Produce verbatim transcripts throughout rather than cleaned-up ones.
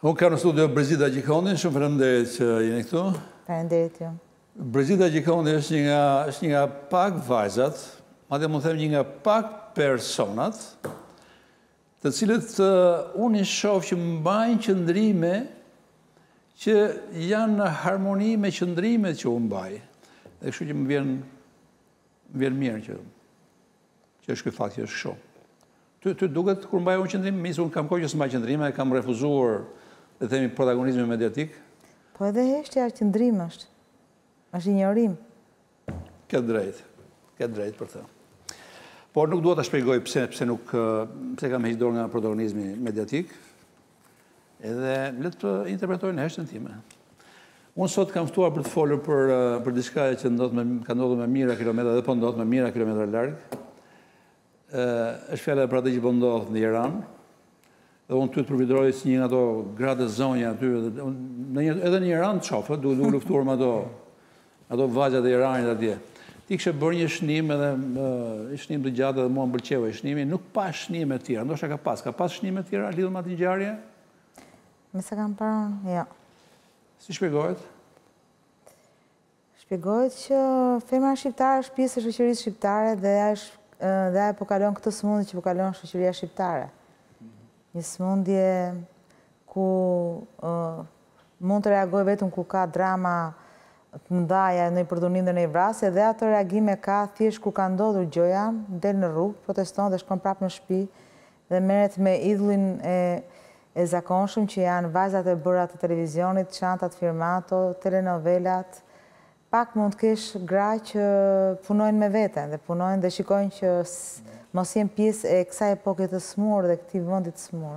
Unë kam në studio Brizida Gjikondi, shumë faleminderit që jeni këtu. Faleminderit ju. Brizida Gjikondi është një nga, është një nga pak vajzat, madje mund të them një nga pak personat, të cilët uh, unë i shoh që mbajnë qëndrime që janë në harmoni me qëndrimet që unë mbaj. Dhe kështu që më vjen, më vjen mirë që, që është ky fakt që është kështu. Ty, ty duket kur mbaj unë qëndrim, misë unë kam kohë që s'mbaj qëndrime, kam refuzuar, dhe themi, protagonizmi mediatik. Po edhe heshtja qëndrim është. është injorim. Këtë drejt, këtë drejt për të. Por nuk duhet të shpjegoj pse, pse nuk pse kam hequr dorë nga protagonizmi mediatik, edhe le të interpretojnë heshtën time. Unë sot kam ftuar për të folur për, për diçka që ndodh me, ka ndodhur me mijëra kilometra dhe po ndodh me mijëra kilometra larg. Është fjala për atë që po ndodh në Iran. Dhe unë ty të përfitroj si një nga ato gratë zonja aty, edhe në Iran të shofë, duke u luftuar me ato, ato vajzat e Iranit atje. Ti kështë bërë një shnim edhe uh, shnim të gjatë edhe mua më pëlqeu ai shnimi, nuk pa shnime të tjera, ndoshta ka pas, ka pas shnime të tjera lidhur me atë ngjarje? Me sa kam parë, jo. Si shpjegohet? Shpjegohet që femra shqiptare është pjesë e shoqërisë shqiptare dhe është dhe ajo po kalon këtë sëmundje që po kalon shoqëria shqiptare. Një sëmundje ku uh, mund të reagoj vetëm ku ka drama të mëdhaja në i përdhunim dhe në i vrasje, dhe ato reagime ka thjesht kur ka ndodhur gjëja, del në rrugë, proteston dhe shkon prapë në shtëpi dhe merret me idhullin e, e zakonshëm që janë vajzat e bëra të televizionit, çantat firmato, telenovelat. Pak mund të kesh gra që punojnë me veten dhe punojnë dhe shikojnë që mos jenë pjesë e kësaj epoke të smur dhe këtij vendi të smur.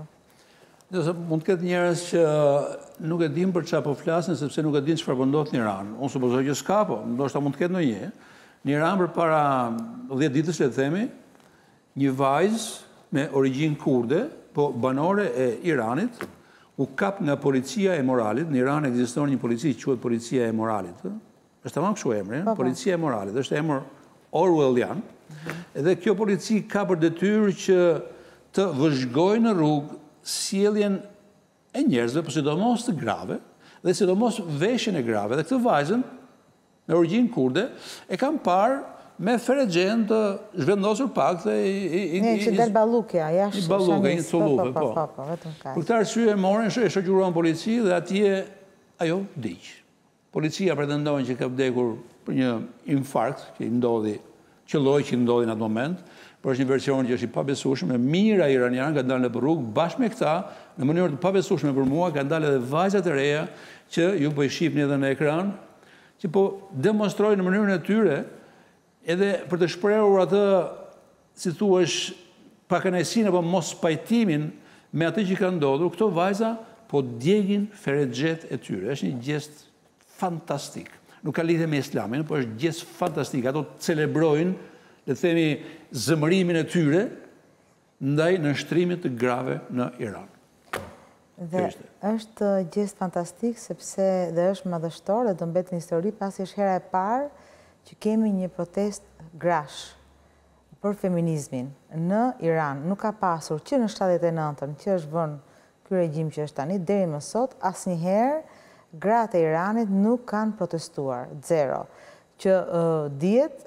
Mund të ketë njerëz që nuk e din për çfarë po flasin sepse nuk e din çfarë po ndodh në Iran. Unë supozoj që s'ka, po ndoshta mund të ketë ndonjë. Në Iran përpara dhjetë ditësh le të themi, një vajzë me origjinë kurde, po banore e Iranit, u kap nga policia e moralit. Në Iran ekziston një polici që quhet policia e moralit. Është tamam kështu emri, policia e moralit, është emër Orwellian. Edhe kjo polici ka për detyrë që të vëzhgojë në rrugë sjelljen e njerëzve, por sidomos të grave, dhe sidomos veshjen e grave. Dhe këtë vajzën, me origjinë kurde, e kam parë me ferexhen të zhvendosur pak dhe i Ne që del ballukja, jashtë. I ballukja, një cullupe, po. Për këtë arsye e morën, e shoqëruan polici dhe atje ajo vdiq. Policia pretendon që ka vdekur për një infarkt që i ndodhi, qelloj që i ndodhi në atë moment. Por është një version që është i pabesueshëm, e mijëra iranianë kanë dalë në rrugë bashkë me këta, në mënyrë të pabesueshme për mua, kanë dalë edhe vajzat e reja që ju po i shihni edhe në ekran, që po demonstrojnë në mënyrën e tyre, edhe për të shprehur atë, si thuash, pakënaqësinë apo mos pajtimin me atë që ka ndodhur, këto vajza po djegin ferexhet e tyre. Është një gjest fantastik. Nuk ka lidhje me Islamin, por është gjest fantastik. Ato celebrojnë, le të themi, zëmërimin e tyre ndaj nënshtrimit të grave në Iran. Dhe është gjest fantastik sepse dhe është madhështor dhe do mbet në histori pasi është hera e parë që kemi një protest grash për feminizmin në Iran. Nuk ka pasur që në shtatëdhjetë e nëntën që është vënë ky regjim që është tani deri më sot, asnjëherë gratë e Iranit nuk kanë protestuar, zero. Që uh, dihet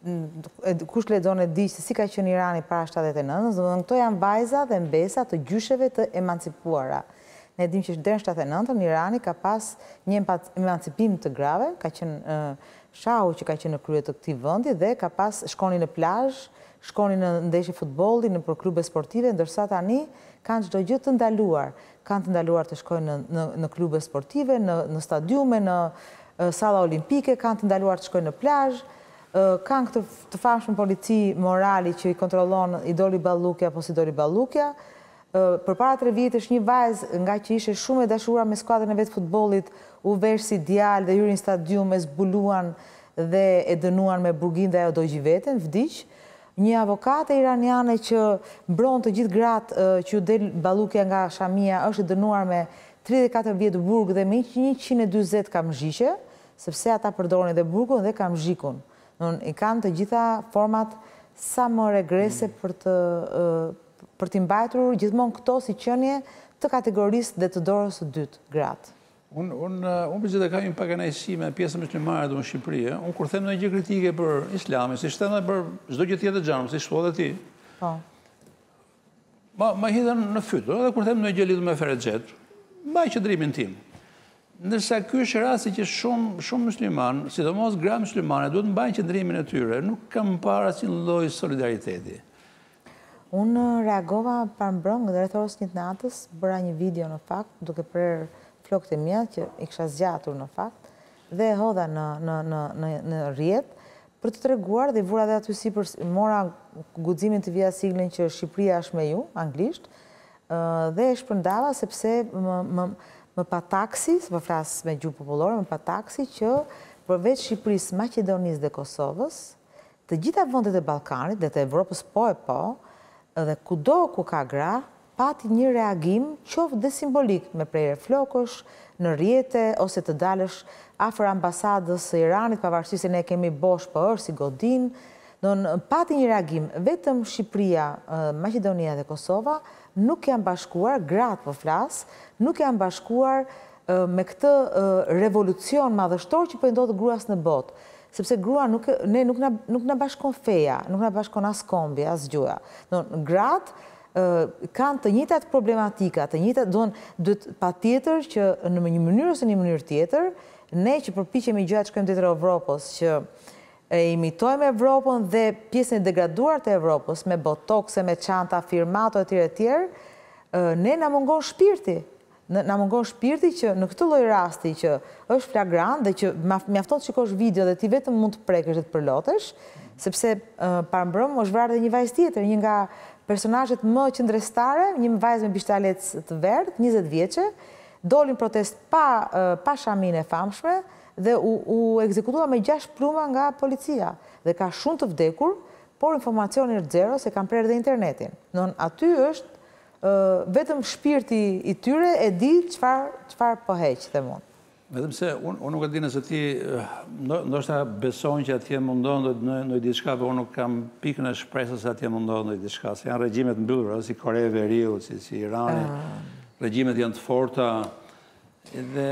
kush lexon e di se si ka qenë Irani para shtatëdhjetë e nëntës, domethënë këto janë vajza dhe mbesa të gjysheve të emancipuara. Ne dimë që deri në shtatëdhjetë e nëntën Irani ka pas një emancipim të grave, ka qenë uh, shahu që ka qenë në krye të këtij vendi dhe ka pas shkonin në plazh, shkonin në ndeshje futbolli, në për klube sportive, ndërsa tani kanë çdo gjë të ndaluar. Kanë të ndaluar të shkojnë në, në, në klube sportive, në, në stadiume, në uh, salla olimpike, kanë të ndaluar të shkojnë në plazh. Kanë këtë të famshëm polici morali që i kontrollon i doli ballukja apo si doli ballukja. Përpara tre vjetësh një vajzë nga që ishte shumë e dashuruar me skuadrën e vet futbollit u vesh si djalë dhe hyri në stadium, e zbuluan dhe e dënuan me burgin dhe ajo dogji veten, vdiq. Një avokate iraniane që mbron të gjithë gratë që u del ballukja nga Shamia është dënuar me tridhjetë e katër vjet burg dhe me njëqind e dyzet kamzhiqe, sepse ata përdorin edhe burgun dhe kamzhikun. I kanë të gjitha format sa më regrese për të, për t'i mbajtur gjithmonë këto si qenie të kategorisë dhe të dorës së dytë, gratë. Unë un, un përgjithë kam një pak kënaqësi me pjesën muslimane në Shqipëri. Unë kur them ndonjë gjë kritike për Islamin, si them edhe për çdo gjë tjetër xhanom, si thua edhe ti. Po. Ma ma hidhen në fytyrë, edhe kur them ndonjë gjë lidhur me Ferexhet, mbaj qëndrimin tim. Ndërsa ky është rasti që shumë shumë musliman, sidomos gra muslimane, duhet të mbajnë qëndrimin e tyre, nuk kam parë asnjë lloj solidariteti. Unë reagova para mbrëmje rreth orës një të natës, bëra një video në fakt, duke prerë flokët e mia që i kisha zgjatur në fakt dhe e hodha në në në në në rrjet për të treguar dhe vura dhe aty sipër mora guximin të vija siglën që Shqipëria është me ju, anglisht, dhe e shpërndava sepse më më më pa taksi, po flas me gjuhë popullore, më pa taksi që përveç Shqipërisë, Maqedonisë dhe Kosovës, të gjitha vendet e Ballkanit dhe të Evropës po e po, dhe kudo ku ka gra, pati një reagim qoftë dhe simbolik me prerje flokësh, në rrjete, ose të dalësh afër ambasadës së Iranit, pavarësisht se ne kemi bosh për si godin, don pati një reagim. Vetëm Shqipëria, Maqedonia dhe Kosova nuk janë bashkuar, gratë po flas, nuk janë bashkuar me këtë revolucion madhështor që po i ndodh gruas në botë. Sepse grua nuk ne nuk na nuk na bashkon feja, nuk na bashkon as kombi, as gjuha. Don gratë kanë të njëjtat problematika, të njëjtat, don duhet patjetër që në një mënyrë ose një mënyrë tjetër, ne që përpiqemi gjëra të shkojmë tjetër Evropës, që e imitojmë Evropën dhe pjesën e degraduar të Evropës me botokse, me çanta, firmato etj etj, ne na mungon shpirti. Na mungon shpirti që në këtë lloj rasti që është flagrant dhe që mjafton të shikosh video dhe ti vetëm mund të prekësh dhe të përlotesh, sepse para mbrëmë është vrarë dhe një vajzë tjetër, një nga personazhet më qëndrestare, një vajzë me bishtalec të verdh, njëzet vjeçe, dolin protest pa pa shamin e famshme dhe u, u ekzekutua me gjashtë pluma nga policia dhe ka shumë të vdekur, por informacioni është zero se kanë prerë dhe internetin. Non aty është vetëm shpirti i tyre e di çfarë çfarë po heq them unë. Vetëm se unë un nuk e di nëse ti ndoshta beson që atje mundon në në diçka, por unë nuk kam pikën e shpresës se atje mundon në diçka. Se janë regjimet mbyllura, si Korea e Veriut, si, si Irani, uh, regjimet janë të forta dhe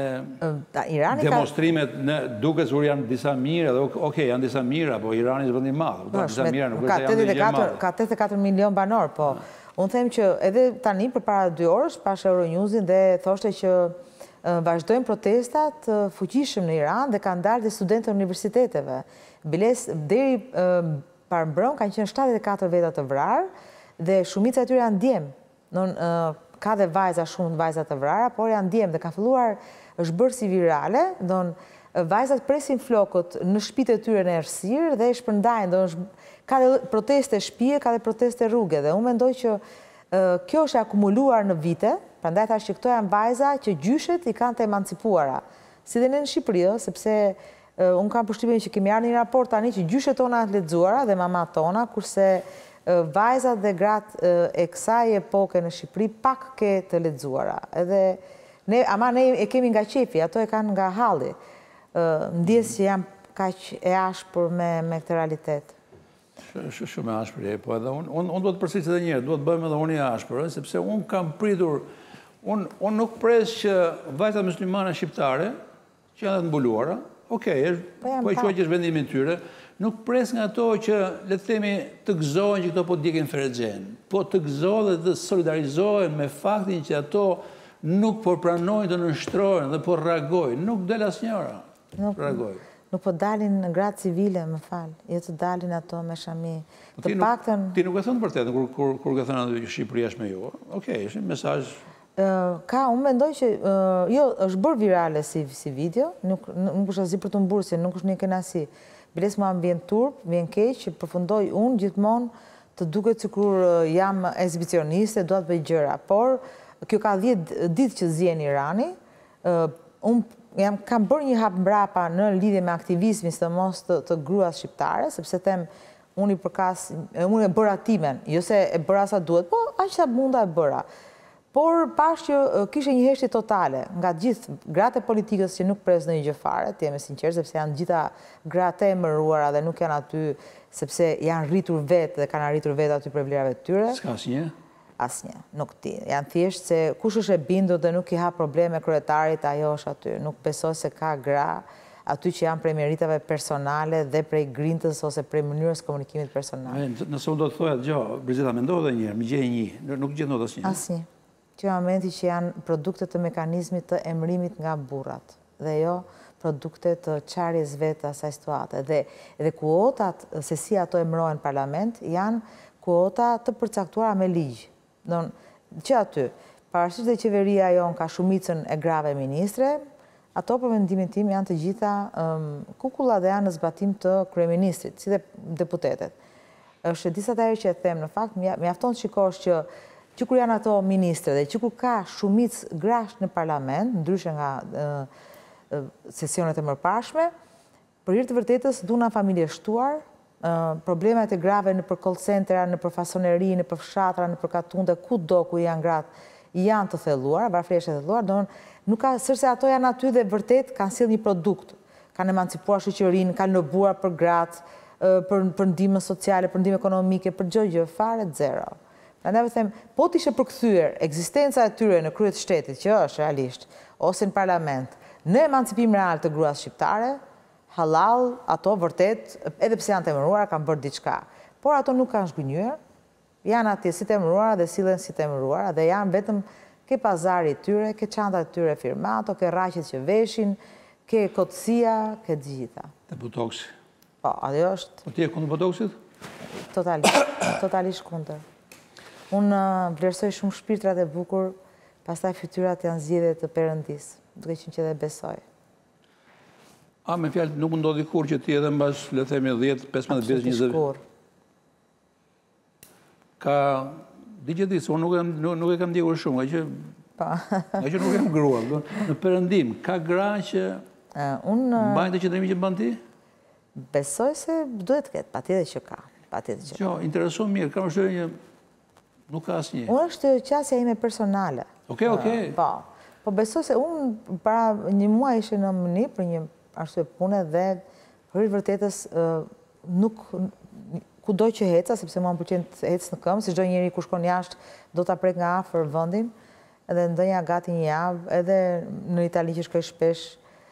uh, demonstrimet ka... duket se janë disa mira, dhe ok, janë disa mira, po Irani është vend i madh. No, disa mira nuk ka është janë madh. Ka tetëdhjetë e katër milion banor, po. Uh. Unë them që edhe tani përpara dy orësh pash Euronewsin dhe thoshte që vazhdojnë protestat fuqishëm në Iran dhe kanë dalë dhe studentë të universiteteve. Biles deri para mbrëm kanë qenë shtatëdhjetë e katër veta të vrarë dhe shumica e tyre janë djem. Non ka dhe vajza shumë vajza të vrara, por janë djem dhe ka filluar është bërë si virale, don vajzat presin flokët në shtëpitë e tyre në errësirë dhe e shpërndajnë, don ka dhe proteste shtëpie, ka dhe proteste rrugë dhe unë mendoj që uh, kjo është akumuluar në vite, prandaj thash që këto janë vajza që gjyshet i kanë të emancipuara. Si dhe ne në Shqipëri, sepse uh, unë kam përshtypjen që kemi ardhur në një raport tani që gjyshet tona janë të lexuara dhe mamat tona, kurse uh, vajzat dhe gratë uh, e kësaj epoke në Shqipëri pak ke të lexuara. Edhe ne ama ne e kemi nga qefi, ato e kanë nga halli. Uh, ndjes që janë kaq e ashpër me me këtë realitet. Shumë e ashpër, po edhe unë un, un duhet të përsëris edhe një herë, duhet bëjmë edhe unë i ashpër, sepse unë kam pritur, unë un nuk pres që vajzat muslimane shqiptare, që janë të mbuluara, okej, okay, po e quaj që është vendimin tyre, nuk pres nga ato që, le të themi, të gëzohen që këto po djekin Ferexhen, po të gëzohen dhe të solidarizohen me faktin që ato nuk po pranojnë të nështrojnë dhe po reagojnë, nuk del asnjëra, nuk reagojnë. Nuk po dalin në gratë civile, më falë, jo të dalin ato me shami. Të paktën... Ti nuk e thënë për tetë, kur, kur, kur ke thënë që Shqipëria është me ju. Okej, është një mesazh. Uh, ka, unë mendoj që, uh, jo, është bërë virale si, si video, nuk, nuk është azi për të mburë, se nuk është një kënaqësi. Biles mua më vjen turp, vjen keq, që përfundoj unë gjithmonë të duket sikur uh, jam ekzibicioniste, dua të bëj gjëra. Por, kjo ka dhjetë ditë që zien Irani, uh, unë Jam, kam bërë një hap mbrapa në lidhje me aktivizmin sidomos të, të gruas shqiptare, sepse them unë i përkas, unë e bëra timen, jo se e bëra sa duhet, po aq sa munda e bëra. Por pash që kishte një heshtje totale nga gjithë gratë e politikës që nuk pres ndonjë gjë fare, të jem e sinqert, sepse janë gjitha gratë e emëruara dhe nuk janë aty sepse janë rritur vetë dhe kanë arritur vetë aty për vlerat e tyre. S'ka asnjë. Asnjë, nuk ti. Janë thjesht se kush është e bindur dhe nuk i ha probleme kryetarit, ajo është aty. Nuk besoj se ka gra aty që janë prej meritave personale dhe prej grintës ose prej mënyrës komunikimit personal. Nëse unë do të thoja, gjo, Brizeta, me ndodhe njërë, me gjej një, nuk gjej ndodhe asnjë. Asnjë. Që momenti që janë produkte të mekanizmit të emërimit nga burrat dhe jo produkte të qarjes vetë asaj situate. Dhe, dhe kuotat, se si ato emërohen parlament, janë kuota të përcaktuara me ligj. Don, që aty, parashikoj se qeveria jon ka shumicën e grave ministre, ato për mendimin tim janë të gjitha um, kukulla dhe janë në zbatim të kryeministrit, si dhe deputetet. Është disa të herë që e them, në fakt, mjafton të shikosh që që kur janë ato ministre dhe që kur ka shumicë grash në parlament, ndryshe nga uh, uh, sesionet e mëparshme, për hir të vërtetës duna familje shtuar, Uh, problemet e grave në për call centera, në për fasoneri, në për fshatra, në për katunde, ku do ku janë gratë, janë të thelluar, varfërisht e thelluar, do nuk ka, sërse ato janë aty dhe vërtet kanë sjellë një produkt, kanë emancipuar shoqërinë, kanë lobuar për gratë, uh, për, për ndihmë sociale, për ndihmë ekonomike, për gjë gjë, fare zero. Prandaj them, po të ishte përkthyer ekzistenca e tyre në krye të shtetit, që është realisht, ose në parlament, në emancipim real të gruas shqiptare, halal, ato vërtet, edhe pse janë të emëruar, kanë bërë diçka. Por ato nuk kanë zhgënjyer, janë atje si të emëruara dhe sillen si të emëruara, dhe janë vetëm ke pazari tyre, ke çantat tyre firmato, ke rraqet që veshin, ke kotësia, ke të gjitha. Dhe botoksi. Po, ajo është... Po ti e kundër botoksit? Totalisht, totalisht kundër. Unë vlerësoj shumë shpirtrat e bukur, pastaj fytyrat janë zgjedhje të Perëndis, duke qenë që dhe besoj. A, me fjalë, nuk më ndodhi kur që ti edhe mbas, le të themi, dhjetë, pesëmbëdhjetë, njëzet. Absolutisht kur. Ka, di që di, se unë nuk, nuk, nuk e kam ndjekur shumë, nga që, nga që nuk e kam grua. Në Perëndim, ka gra që uh, unë, mbajnë të qëndrimi që bën ti? Besoj se duhet të ketë, patjetër që ka. Patjetër që ka. Jo, intereson mirë, kam shërë një, nuk ka asnjë. Unë është qasja ime personale. Okej, okej. Uh, po, po besoj se unë para një muaj ishe në mëni për një arsye pune dhe për vërtetës nuk kudo që heca, sepse mua më pëlqen të ec në këmbë, si çdo njeri kur shkon jashtë do ta prek nga afër vendin, edhe ndonjëherë gati një javë, edhe në Itali që shkoj shpesh,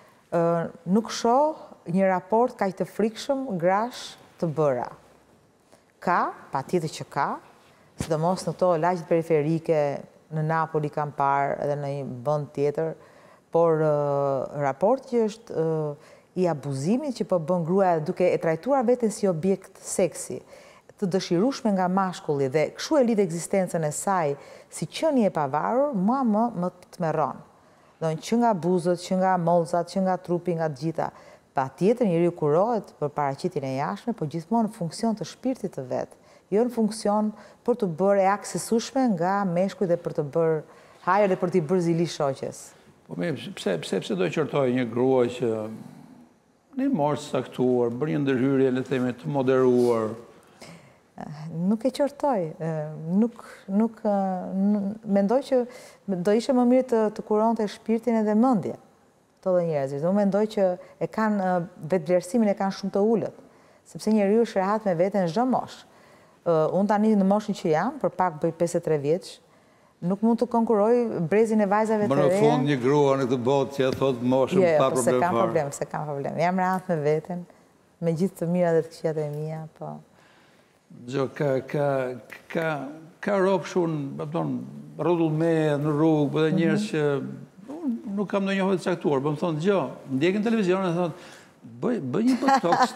nuk shoh një raport kaq të frikshëm grash të bëra. Ka, patjetër që ka, sidomos në këto lagjet periferike, në Napoli kam parë edhe në një vend tjetër, por uh, raport që është uh, i abuzimit që po bën gruaja duke e trajtuar veten si objekt seksi, të dëshirueshme nga mashkulli dhe kështu e lidh ekzistencën e saj si qenie e pavarur, mua më më tmerron. Do të që nga buzët, që nga mollzat, që nga trupi, nga të gjitha. Patjetër njeriu kurohet për paraqitjen e jashtme, por gjithmonë në funksion të shpirtit të vet, jo në funksion për të bërë e aksesueshme nga meshkuj dhe për të bërë hajër dhe për t'i bërë zili shoqes. Po me, pse, pse, pse do qërtoj një grua që një morë saktuar, bërë një ndërhyrje, le themi, të moderuar? Nuk e qërtoj. Nuk, nuk, mendoj që do ishe më mirë të, të kuronte shpirtin edhe mendje të dhe njerëzit. Unë mendoj që e kanë, vetvlerësimin e kanë shumë të ullët, sepse njeriu është rehat me veten çdo moshë. Unë tani në moshën që jam, për pak bëj pesëdhjetë e tre vjeç, nuk mund të konkuroj brezin e vajzave të reja. Më në fund një grua në këtë botë që e thot moshëm pa problem fare. Jo, se kam problem, se kam problem. Jam rehat me veten, me gjithë të mira dhe të këqijat e mia, po. Gjo, ka, ka, ka, ka ropë shumë, rrotull me në rrugë, për dhe njerës që nuk kam ndonjë të caktuar, për më thonë, gjo, ndjekin televizion e thonë, bëj, bëj një botox,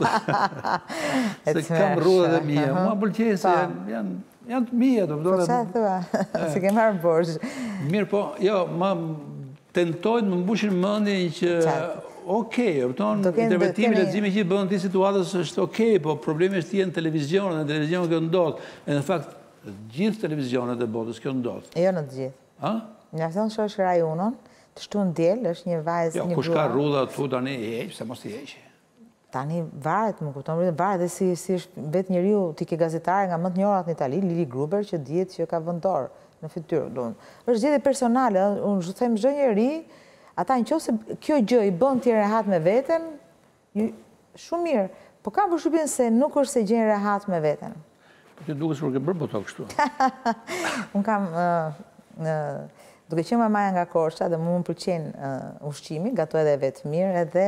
se kam rrugë dhe mija. Mua pëlqej se janë janë të mija, të përdojnë... Po qa thua, se ke marrë borç. Mirë, po, jo, ma tentojnë më mbushin mëndin që, okej, interpretimi, leximi që i bënë të situatës është okej, po problemi është tjenë televizionet, në televizionet kjo ndodhë, e në fakt, gjithë televizionet e botës kjo ndodhë. Jo në të gjithë. Ha? Një afton shosh rajonon, të shtu në djelë, është një vajzë, një grua. Jo, kush ka rrudha tu tani i heqë, se mos i heqë. Tani varet, më kupton, varet dhe si, si është vetë njeriu ti ke gazetare nga më të njohurat në Itali, Lili Gruber, që dihet që ka vëndor në fytyrë. Është gjëje personale, unë them çdo njeri, ata nëse kjo gjë i bën ti rehat me veten, shumë mirë, po kam përshtypjen se nuk është se gjen rehat me veten. Ti duket sikur ke bërë botox kështu. Unë kam, duke qenë mamaja nga Korça dhe mu më pëlqen ushqimi, gatuaj edhe vetë mirë, edhe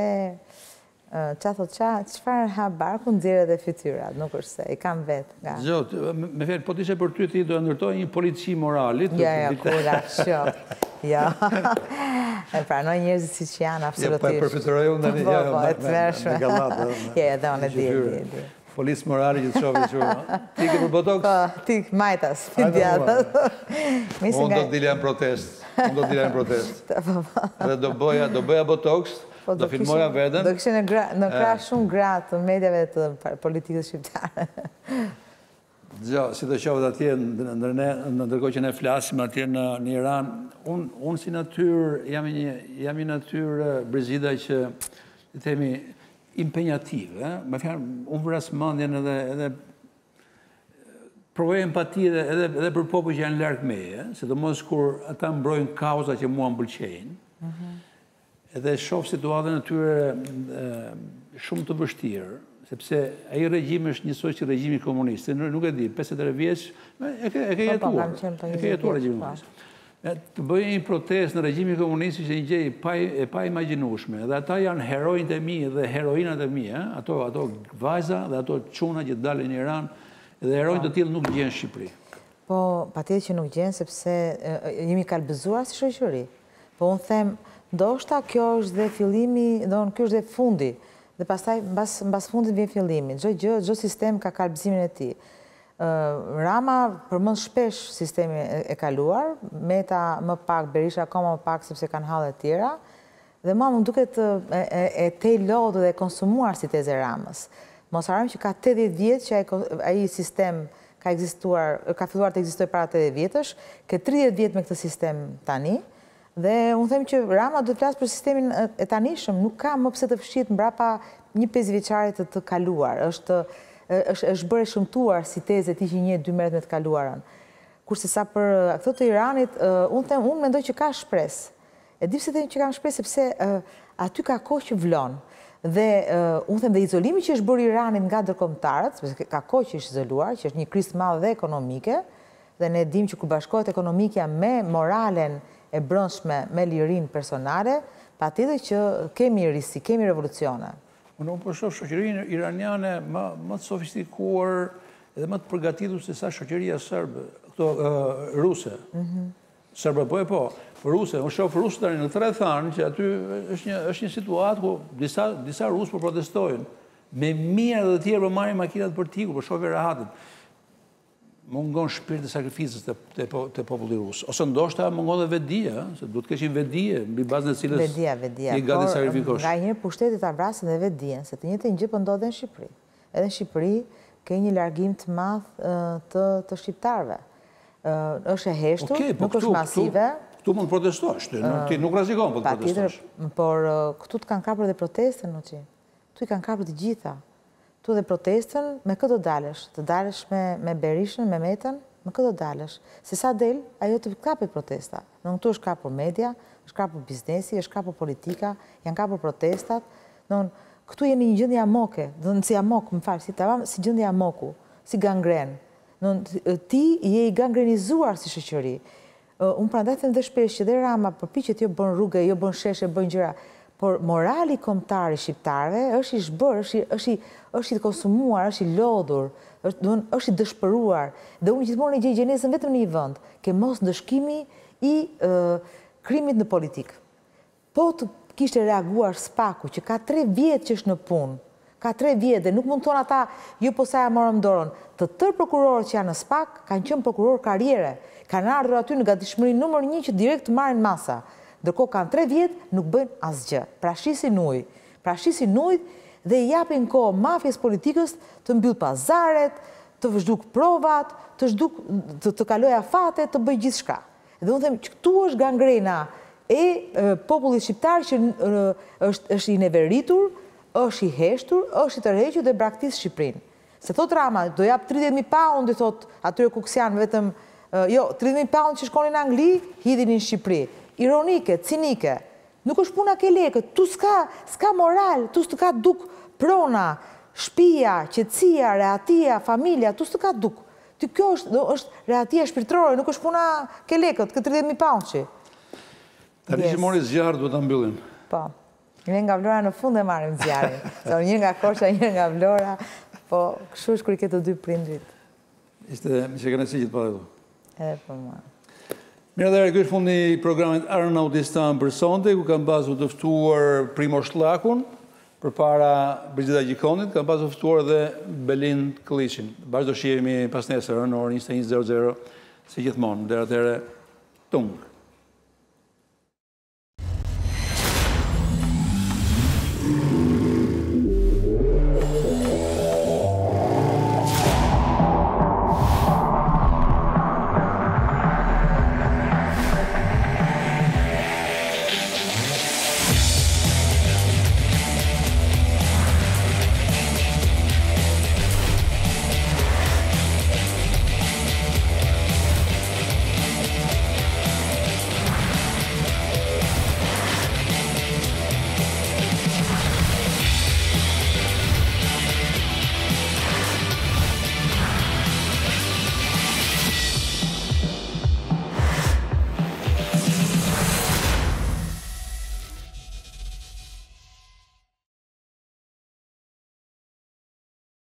qa thot qa, qëfar ha barku nxjerrë edhe fytyrat, nuk është se, i kam vetë. Zot, me fjalë, po t'ishe për ty ti do ndërtoj një polici moralit. Ja, ja, kura, shumë. Ja, e pranoj njerëzit si që janë, absolutisht. Ja, po e përfitëroj unë në një, Po, po, e të mërshme. Me gallatë. Ja, edhe unë e di, di, di. Policë morali që të shofi që ti ke për botox? Po, ti majtas, pindjatas. Unë do të dilja në protest. Unë do të dilja në protest. Dhe do bëja botox, do filmoja veden. Do kështë në krah shumë gratë të medjave të politikës shqiptare. Gjo, si të qovët atje, në ndërkohë që ne flasim atje në Iran, unë si natyrë, jam një natyrë Brizida që, të temi, impenjative. Me fjarë, unë vëras mandjen edhe provoj empati edhe për popë që janë larkë meje, se të mos kur ata mbrojnë kauza që mua më pëlqejnë, edhe shoh situatën e tyre shumë të vështirë, sepse ai regjim është njësoj që regjimi komunist, nuk e di, pesëdhjetë e tre vjeç, e ke jetuar, e ke jetuar regjimi komunist. Të bëjë një protest në regjimi komunist që një gjej e pa imagjinueshme, dhe ata janë herojnët e mi dhe heroinat e mi, ato vajza dhe ato çuna që dalin në Iran, dhe herojnë të tillë nuk gjenë në Shqipëri. Po, patjetër që nuk gjenë, sepse jemi kalbëzuar si shoqëri. Po unë them, ndoshta kjo është dhe fillimi, do kjo është dhe fundi, dhe pastaj mbas fundit vjen fillimi. Çdo gjë, çdo sistem ka kalbëzimin e tij. Rama përmend shpesh sistemi e kaluar, Meta më pak, Berisha akoma më pak sepse kanë halle të tjera, dhe mua më duket e te lodhur dhe konsumuar si tezë Ramës. Mos harrojmë që ka tetëdhjetë vjet që ai sistem ka ekzistuar, ka filluar të ekzistojë para tetëdhjetë vjetësh, ke tridhjetë vjet me këtë sistem tani, dhe unë them që Rama do të flasë për sistemin e tanishëm, nuk ka më pse të fshit mbrapa një pesë vjeçare të të kaluar. Është është bërë shëmtuar si tezë e tij që një dy merret me të kaluarën. Kurse sa për këto të Iranit, unë them, unë mendoj që ka shpresë. E di pse them që ka shpresë, sepse aty ka kohë që vlon. Dhe unë them dhe izolimi që është bërë Iranit nga ndërkombëtarët, sepse ka kohë që është izoluar, që është një krizë të madhe dhe ekonomike, dhe ne dim që kur bashkohet ekonomikja me moralen e brendshme, me lirinë personale, patjetër që kemi risi, kemi revolucione. Unë po shoh shoqërinë iraniane më të sofistikuar edhe më të përgatitur se sa shoqëria serbe, këto ruse. Serbe po e po, ruse, unë shoh rusë tani në tre thanë që aty është një është një situatë ku disa disa rusë po protestojnë me mijë dhe të tjerë po marrin makinat për tikur, po shohin rahatit. Mungon shpirti i sakrificës te populli rus. Ose ndoshta mungon dhe vetdia, se duhet të keshin vetdije mbi bazën e cilës vedia, vedia. I gati sakrifikosh. Nga një pushteti ta vrasin dhe vetdijen, se të njëjtën gjë po ndodhen në Shqipëri. Edhe në Shqipëri ke një largim të madh të të shqiptarëve. Është e heshtur, nuk është masive. Këtu mund të protestosh, ti nuk rrezikon po të protestosh. Por këtu të kanë kapur dhe protestën, Noçi. Tu i kanë kapur të gjitha. Tu dhe protestën, me këtë do dalësh. Të dalësh me Berishën, me Metën, me këtë do dalësh. Se sa del, ajo të kapet protesta. Në këtu është kapur media, është kapur biznesi, është kapur politika, janë kapur protestat. Këtu jeni një gjendje amoke, si amok, më falë, si tavam, si gjendje amoku, si gangren. Ti je i gangrenizuar si shoqëri. Unë prandaj them dhe shpesh që dhe Rama përpiqet jo bën rrugë, jo bën sheshe, bën gjëra. Por morali kombëtar i shqiptarëve është i zhbërë, është i konsumuar, është i lodhur, është i dëshpëruar. Dhe unë gjithmonë e gjej gjenezën vetëm në një vend, ke mos ndëshkimi i krimit në politikë. Po të kishte reaguar Spaku, që ka tre vjetë që është në punë, ka tre vjetë dhe nuk mund të thonë ata, ju po sa ja morëm dorën, të tërë prokurorët që janë në Spak kanë qenë prokurorë karriere, kanë ardhur aty në gatishmëri numër një që direkt marrin masa. Ndërkohë kanë tre vjetë, nuk bëjnë asgjë. Pra shisin ujë. Pra shisin ujë dhe i japin kohë mafjes politikës të mbyll pazaret, të vëzhduk provat, të zhduk, të, të kaloj afate, të bëj gjithçka. Dhe unë them që këtu është gangrena e, e popullit shqiptar që është, është i neveritur, është i heshtur, është i tërhequr dhe braktis Shqipërinë. Se thot Rama, do jap tridhjetë mijë pound, i thot atyre kuksian vetëm, jo, tridhjetë mijë pound që shkonin në Angli, hidhin në Shqipëri. Ironike, cinike, nuk është puna ke lekët, tu s'ka moral, tu s'ka duk prona, shpia, qetësia, reatia, familja, tu s'ka duk. Ty kjo është, është rehatia shpirtërore, nuk është puna ke lekët, këtë tridhjetë mijë pound që. Tani që mori zjarë, duhet ta mbyllim. Po. Një nga Vlora në fund e marrim zjarrin. So, një nga Korça, një nga Vlora, po kështu është kur i ke të dy prindrit. Ishte që kanë si që të pa dhe du. Edhe për mua. Mirë dhe ky është fundi i programit Arnaudistan për sonte, ku kam pasur të ftuar Primosh Llakun, përpara Brigida Gjikonit, kam pasur të ftuar edhe Belin Kllishin. Bashkë do shihemi pas nesër në orën njëzet e një zero zero si gjithmonë. Deri atëherë, tung.